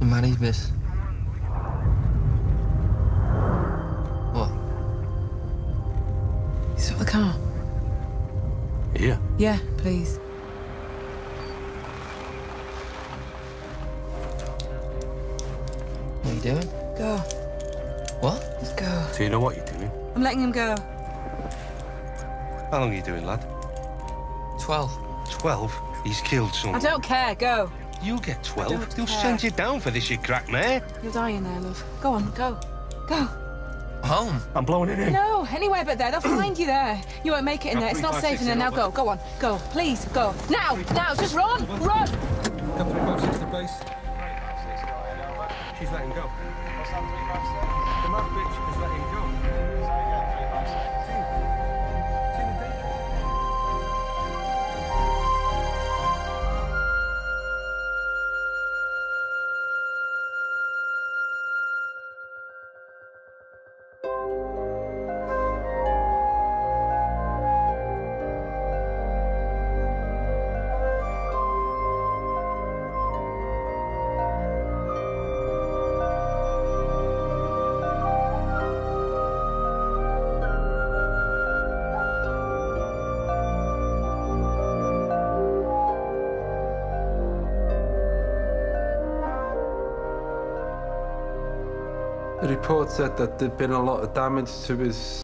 I'm married, miss. What? Is that the car? Here? Yeah, please. What are you doing? Go. What? Just go. Do you know what you're doing? I'm letting him go. How long are you doing, lad? 12. 12? He's killed someone. I don't care. Go. You'll get 12. don't They'll care. send you down for this, you crack mare. You're dying there, love. Go on. Go. Go. Home. I'm blowing it in. No, anywhere but there. They'll find you there. You won't make it in there. It's not safe in there. Now go. Go on. Go. Please, go. Now. Now. Just run. Run. Company 560 base. She's letting go. The mad bitch is letting go. It's in the daydream. The report said that there'd been a lot of damage to his